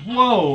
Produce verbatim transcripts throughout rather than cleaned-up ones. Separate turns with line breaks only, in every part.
Whoa.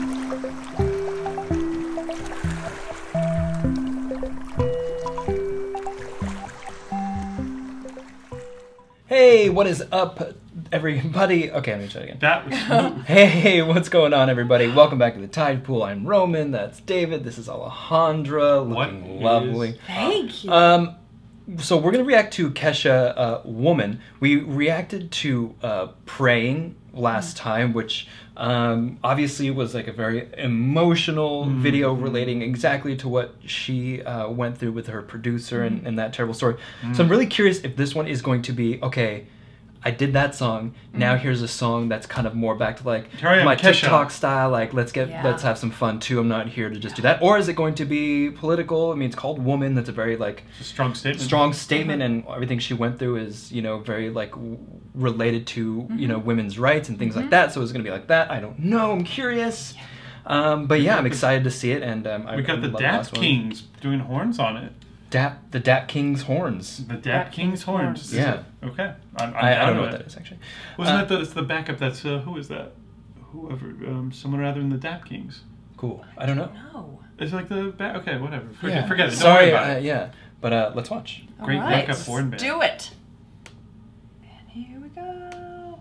Hey, what is up, everybody? Okay, let me try it again.
That was smooth.
Hey, what's going on, everybody? Welcome back to the Tide Pool. I'm Roman. That's David. This is Alejandra. Looking
What
lovely.
is-
Thank you.
Um, so we're gonna react to Kesha, uh, Woman. We reacted to uh, Praying last time, which um, obviously was like a very emotional
Mm.
video relating exactly to what she uh, went through with her producer
Mm.
and, and that terrible story. So I'm really curious if this one is going to be, okay, I did that song, now here's a song that's kind of more back to like
Here I am,
my
Kesha.
TikTok style, like let's get
Yeah.
let's have some fun too. I'm not here to just do that. Or is it going to be political? I mean, it's called Woman. That's a very like
It's a strong statement.
strong statement, and everything she went through is, you know, very like w- related to, you know, women's rights and things like that. So it's gonna be like that. I don't know. I'm curious. Um, but yeah, I'm excited to see it, and um, I
We got the
love
Dap
last one.
Kings doing horns on it.
Dap the Dap King's horns.
The Dap,
Dap
Kings,
Kings
horns.
horns.
Is
Yeah.
it? Okay. I'm, I'm
I, I
down
don't know
with
what
it.
that is actually.
Wasn't
Uh,
that the, it's the backup? That's uh, who is that? Whoever, um, someone rather than the Dap Kings.
Cool. I don't know.
No.
It's like the back. Okay, whatever. Forget,
Yeah.
forget it. Don't
Sorry.
worry about
Uh,
it.
yeah. But uh, let's watch.
Great
All right,
backup horn band.
do it. And here we go.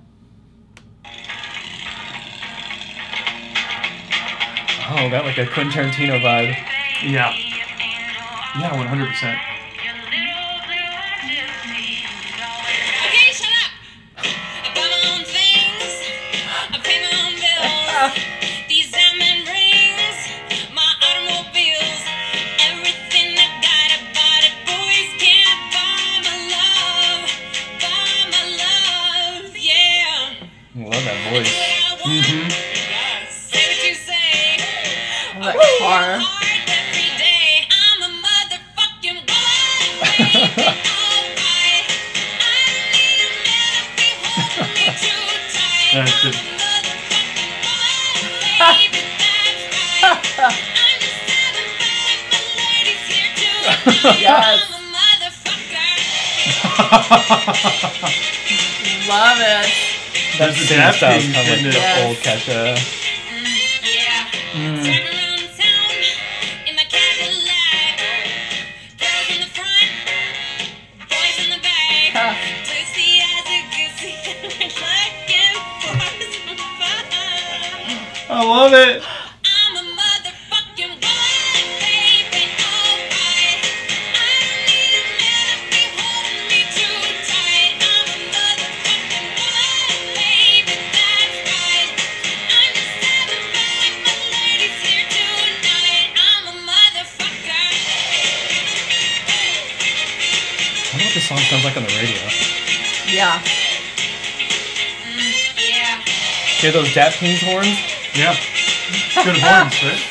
Oh, got like a Quentin Tarantino vibe.
Yeah. Yeah, one hundred percent.
Okay, shut up. I buy my own things. I pay my own bills. These diamond rings, my automobiles, everything I got about it. Boys can't buy my love, buy my love, yeah.
I love that voice.
What I want,
Mm-hmm.
say what you say.
Oh, that car.
Hard every day. I'm a motherfucking woman, baby. Alright. I don't need a man if he holds me too tight.
That's
I'm
good.
a motherfucking woman, baby. That's right. I'm just having fun with my ladies here tonight.
Yes.
I'm a motherfucker.
Love it.
That
There's the
singing
Dap
style's
Kings,
kind of like
isn't it?
the
Yes.
old Kesha.
Yeah.
Mm.
Drive around town in my Cadillac. Girls in the front, boys in the back.
Huh.
Twisty as a goosey, looking for some fun.
I love it.
I'm a motherfucking woman, baby, alright. I don't need a man if he holding me too tight. I'm a motherfucking woman, baby, that's right. I'm just having fun with my ladies here tonight. I'm a motherfucker.
I wonder what this song sounds like on the radio.
Yeah.
Yeah.
Hear those Dap King's horns?
Yeah. Good horns, right?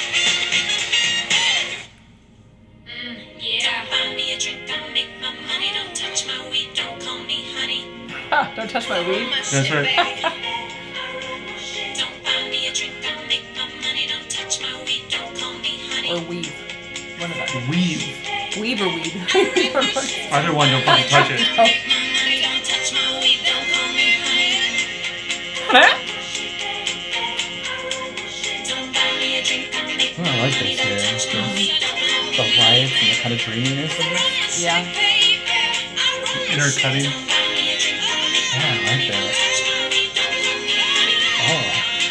Yeah. Buy me a drink, I make my money. Don't touch my weed, don't call me honey.
Ha, don't touch my weed.
That's right.
Don't buy me a drink, I make my money. Don't touch my weed, don't call me honey.
Or weave. One of that.
Weave.
Weave or weed.
Either one, don't fucking touch it.
Oh.
Don't touch my weed, don't call me honey.
Huh?
Don't buy me a drink, I make
Oh, I like this here. The, the lights and the kind of dreaminess of it.
Yeah.
Intercutting.
Yeah, I like that. Oh.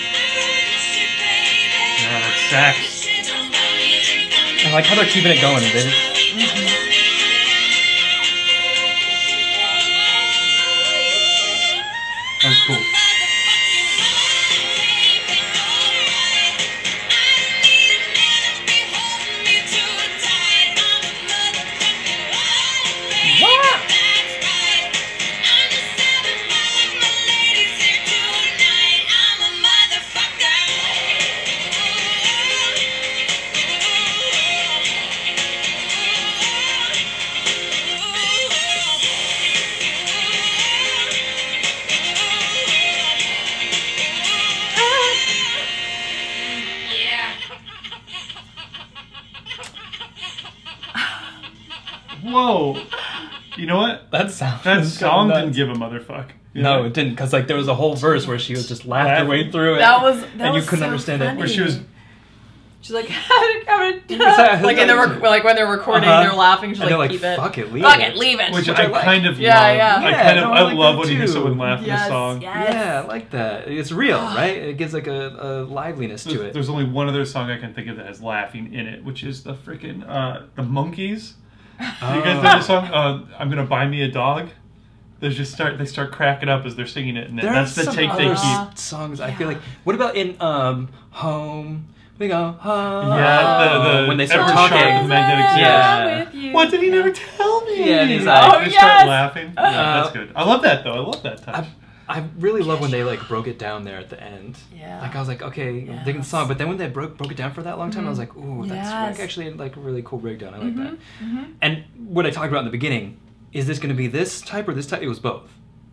Yeah, that's sax.
I like how they're keeping it going. They just,
That's cool. Whoa. You know what?
that that sound.
That
was
song
kinda
didn't
nuts.
give a motherfuck. You
No,
know?
it didn't, because like there was a whole verse where she was just laughed her way through it.
That was that
and
was
you couldn't
so
understand
funny.
it.
Where she was.
She's like, like in the rec- like when they're recording,
Uh-huh.
they're laughing. She's
And
like,
they're like,
keep it,
fuck it, leave
fuck
it.
it, leave it.
Which,
Which
I,
I like.
kind of
Yeah,
love.
yeah.
I
Yeah,
kind of
no,
I,
I like
love
that
when you hear
too.
someone laugh in
Yes,
a song.
yes.
Yeah, I like that. It's real, right? It gives like a, a liveliness to
There's,
it.
there's only one other song I can think of that has laughing in it, which is the freaking uh, the Monkees. Do you guys know the song? Uh, I'm gonna buy me a dog. They just start they start cracking up as they're singing it, and
There
that's
are
the
some
take they
other
keep.
s- songs. I feel like. What about in um Home? We go home.
Yeah, the, the
when they start
Everett
talking.
Sharp, the magnetic Field.
Yeah.
With you.
What did he never tell me?
Yeah, and he's
Like,
like-
they
Oh,
start
yes!
laughing. Yeah,
Uh,
that's good. I love that though. I love that touch.
I, I really love when they like broke it down there at the end.
Yeah.
Like I was like, okay, I'm
Yes.
digging the song, but then when they broke broke it down for that long time, I was like, ooh, that's
Yes.
like, actually like a really cool breakdown. I like
Mhm,
that.
mhm.
And what I talked about in the beginning, is this going to be this type or this type? It was both.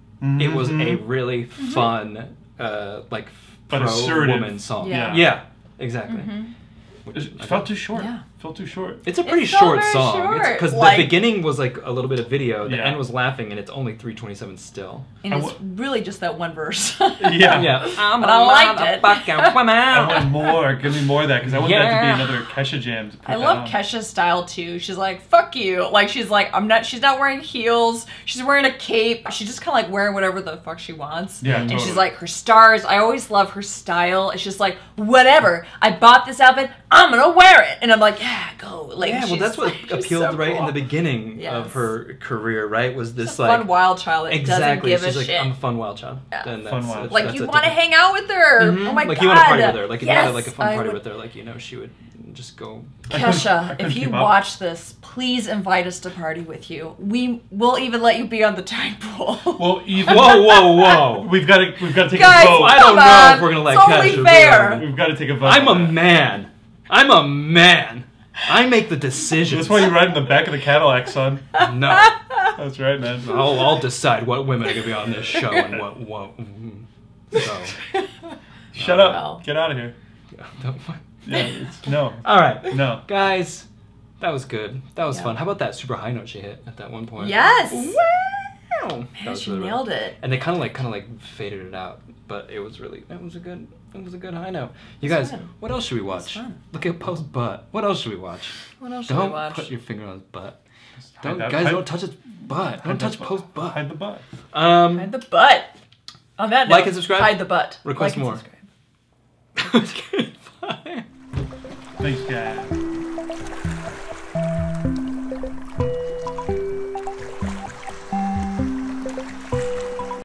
It was a
Mhm.
really fun, uh, like
But
pro
assertive.
woman song.
Yeah.
Yeah, exactly.
Mhm.
Which
It
I
felt
thought-
too short.
Yeah.
Felt too short.
It's a pretty
It felt
short
very
song.
short.
Because
Like-
the beginning was like a little bit of video, the
Yeah.
end was laughing, and it's only three twenty-seven still.
And
I
it's
w-
really just that one verse.
Yeah.
Yeah, I'm
But I liked it.
motherfucking woman.
I want more. Give me more of that because I want that to
Yeah.
be another Kesha jam. To put
I
that
love
on.
Kesha's style too. She's like, "Fuck you!" Like she's like, "I'm not." She's not wearing heels. She's wearing a cape. She's just kind of like wearing whatever the fuck she wants.
Yeah,
And
totally.
she's like, her stars. I always love her style. It's just like, whatever. I bought this outfit. I'm gonna wear it. And I'm like, yeah, go. Like,
Yeah, well,
she's-
that's what
she's
appealed
so
right in
cool.
the beginning
Yes.
of her career, right? Was this
She's a
like
fun wild child that
exactly?
doesn't give
She's
a
like,
shit.
I'm a fun wild child.
Yeah.
And
Fun
that's,
wild
uh,
Like
that's
you
a
want to
different-
hang out with her.
Mhm.
Oh my
like
god.
you want to party with her. Like if you
yes,
had like a fun
I
party
would-
with her, like you know she would just go.
I couldn't- I
Kesha,
couldn't
if you
keep up.
watch this, please invite us to party with you. We will even let you be on the tide pool.
Well, even
Whoa, whoa, whoa!
we've got to we've got to take
Guys,
a vote.
I don't
Come
know
on.
if we're gonna let
It's only
Kesha be
fair.
on it.
We've got to take a vote.
I'm a
on that.
man. I'm a man. I make the decisions.
That's why you ride in the back of the Cadillac, son.
No,
That's right, man.
I'll, I'll decide what women are gonna be on this show and what won't. Mhm. So,
Shut up.
Well.
Get out of here.
don't-
Yeah, it's, no,
all right,
no.
guys, that was good. That was
Yeah.
fun. How about that super high note she hit at that one point?
Yes.
Wow.
Man,
That was
she
really, really-
nailed it.
And they kind of like kind of like faded it out, but it was really it was a good it was a good high note. You
It's
guys,
fun.
what else should we watch?
fun.
Look at Poe's butt. What else should we watch?
What else should
Don't
we watch?
put your finger on his butt.
Hide
Don't
that-
guys
hide-
don't touch his butt.
hide
Don't
that
touch
butt.
Poe's butt.
Hide the butt.
Um,
Hide the butt. On that
Like
note,
and subscribe.
Hide the butt.
Request
Like and
more.
subscribe.
okay, bye.
Thanks, guys.